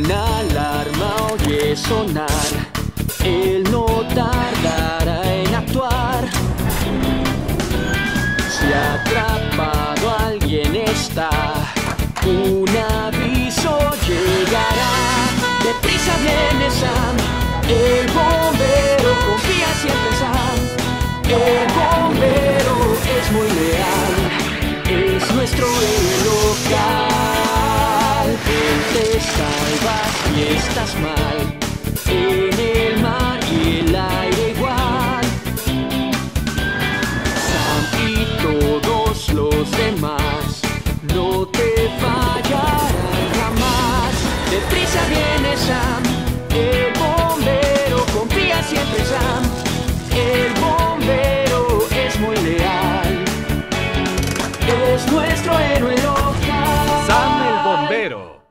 una alarma oye sonar, él no tardará en actuar. Si atrapado alguien está, un aviso llegará. Deprisa viene Sam, el bombero confía siempre en Sam. El bombero es muy leal, es nuestro héroe local. Él te salva si estás mal, en el mar y el aire igual. Sam y todos los demás no te fallarán jamás. Deprisa viene Sam, el bombero confía siempre en Sam. El bombero es muy leal, es nuestro héroe local. Sam el bombero.